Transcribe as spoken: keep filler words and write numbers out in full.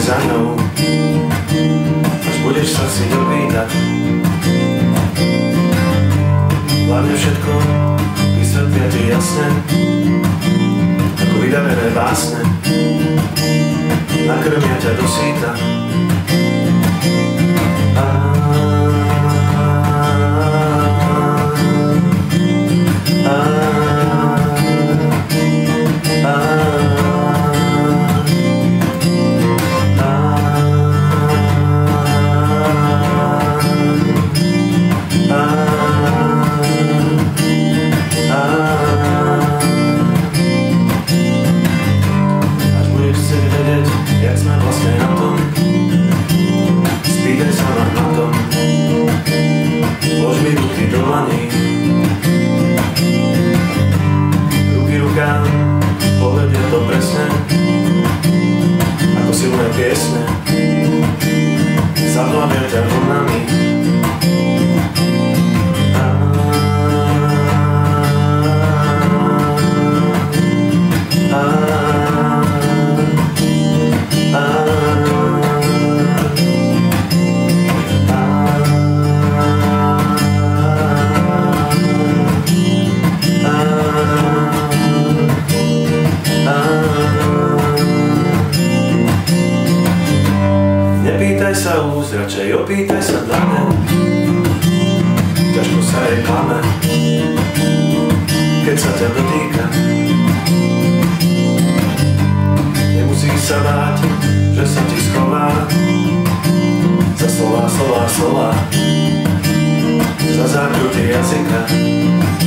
za ňou, až budeš sa si dopýtať. Hlavne všetko vysvetlia ti jasne, ako vydarené básne, nakrmia ťa do síta. Jak sme vlastne na tom, spýtaj sa ma na tom, vlož mi ruky do dlaní, ruky rukám, povedie to presne, ako silné piesne, zaplavia ťa vlnami. Nepýtaj sa úst, radšej opýtaj sa dlane, ťažko sa jej klame, keď sa ťa dotýka. Nemusíš sa báť, že sa ti schová za slová, slová, slová, za zákruty jazyka.